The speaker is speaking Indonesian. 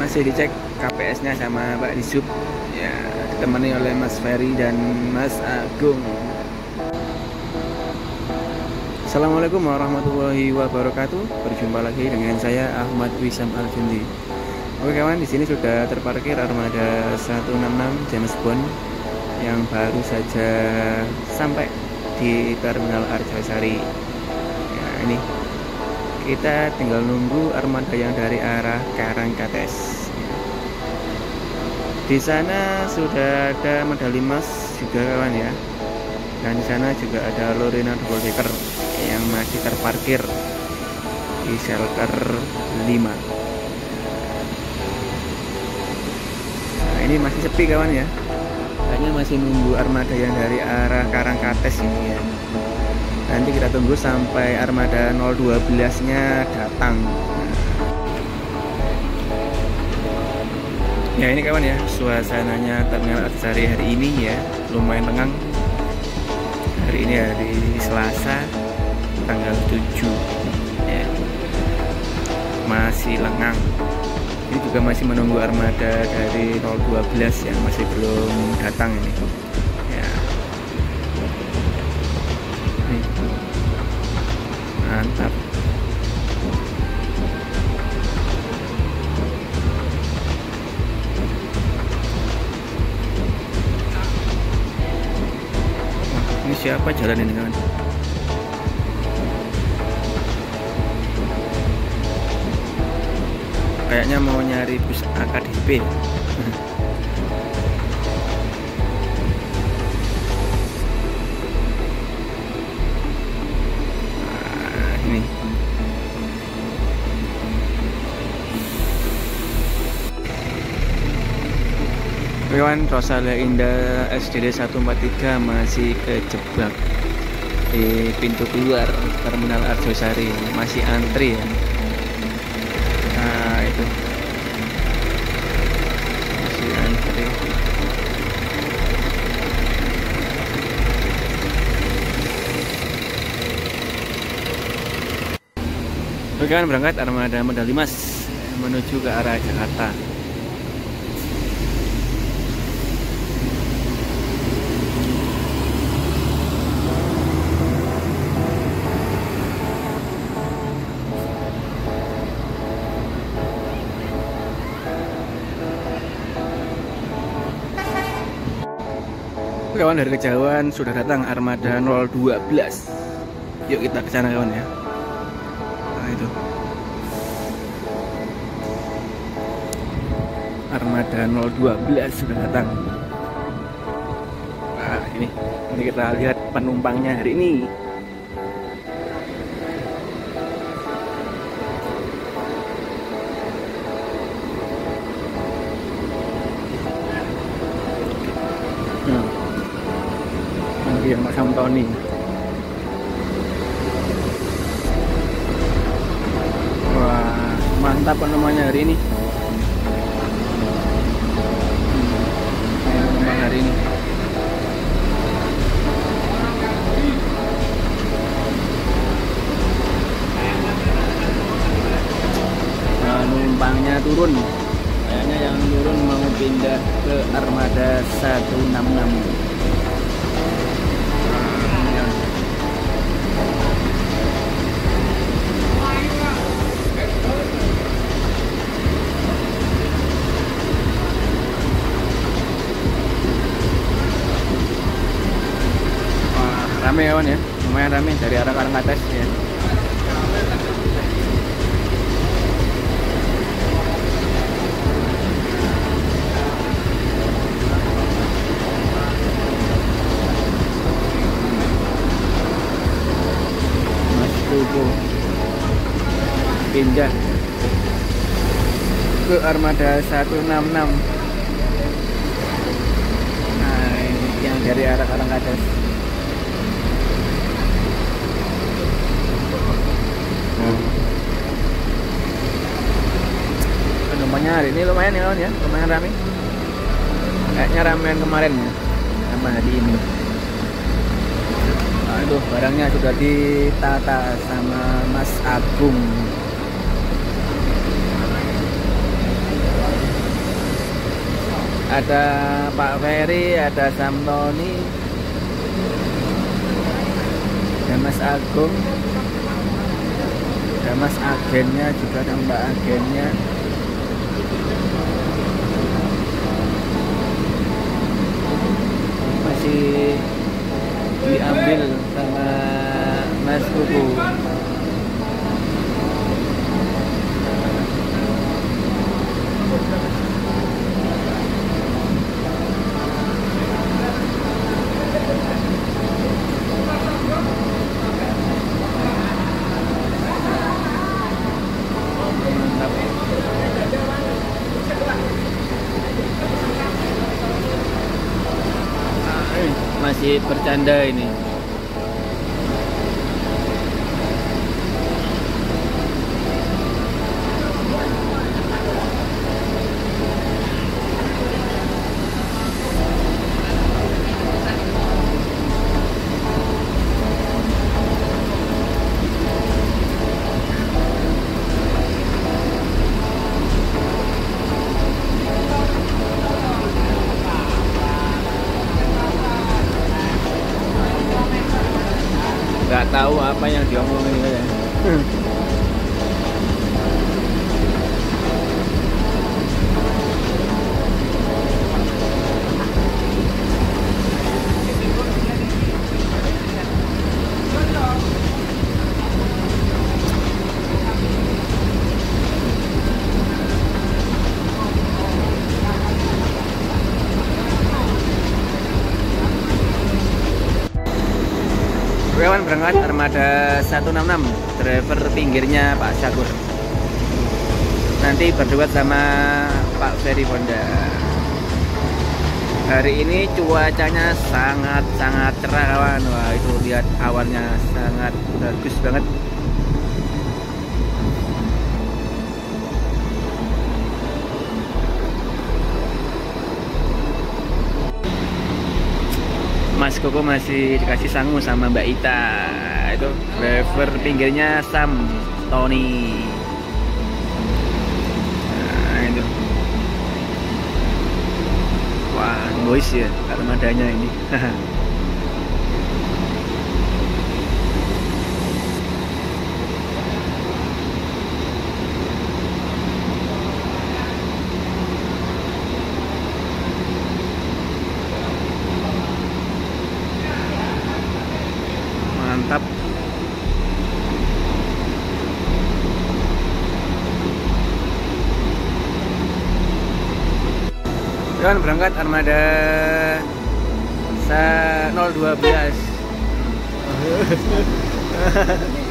masih dicek KPS-nya sama Pak Disub ya, ditemani oleh Mas Ferry dan Mas Agung. Assalamualaikum warahmatullahi wabarakatuh. Berjumpa lagi dengan saya Ahmad Wisam Aljundi. Oke kawan, di sini sudah terparkir armada 166 James Bond yang baru saja sampai di Terminal Arjosari. Ya, ini kita tinggal nunggu armada yang dari arah Karangkates. Di sana sudah ada medali emas juga kawan ya. Dan di sana juga ada Lorena double decker yang masih terparkir di shelter 5. Nah, ini masih sepi kawan ya. Kayaknya masih nunggu armada yang dari arah Karangkates ini ya. Nanti kita tunggu sampai armada 012-nya datang. Ya ini kawan ya, suasananya Terminal Arjosari hari ini ya lumayan lengang. Hari ini hari Selasa tanggal 7 ya. Masih lengang. Ini juga masih menunggu armada dari 012 yang masih belum datang ini ya. Mantap. Ini siapa jalan ini kawan? Kayaknya mau nyari bus AKDP. Nah, ini. Kawan, Rosalia Indah SDD 143 masih kejebak di pintu keluar Terminal Arjosari, masih antri ya. Nah itu masih antri. Oke kan, berangkat armada medali emas menuju ke arah Jakarta. Kawan, dari kejauhan sudah datang armada 012. Yuk kita ke sana kawan ya. Nah itu armada 012 sudah datang. Nah ini kita lihat penumpangnya hari ini. Yang Mas Tony. Wah, mantap penumpangnya hari ini. Penumpang hari ini. Penumpangnya turun. Kayaknya yang turun mau pindah ke armada 166. Rame kawan ya, lumayan rame dari arah Karangkates ya. Mas Tugu pindah ke armada 166. Nah ini yang dari arah Karangkates. Penumpangnya hari ini lumayan ya kawan ya, lumayan rame. Kayaknya ramean kemarin ya sama hari ini. Nah, itu barangnya sudah ditata sama Mas Agung. Ada Pak Ferry, ada Sam Tony, ada Mas Agung, ada Mas agennya juga, ada Mbak agennya. Masih diambil sama Mas Kuku. Masih bercanda ini. Nggak tahu apa yang diomongin ya. Kawan berangkat armada 166, driver pinggirnya Pak Syakur. Nanti berdua sama Pak Ferry Honda. Hari ini cuacanya sangat cerah kawan. Wah, itu lihat awannya sangat bagus banget. Mas Koko masih dikasih sangu sama Mbak Ita. Itu driver pinggirnya Sam Tony. Nah, itu. Wah, boys ya armadanya ini. Mantap. Dan berangkat armada 012.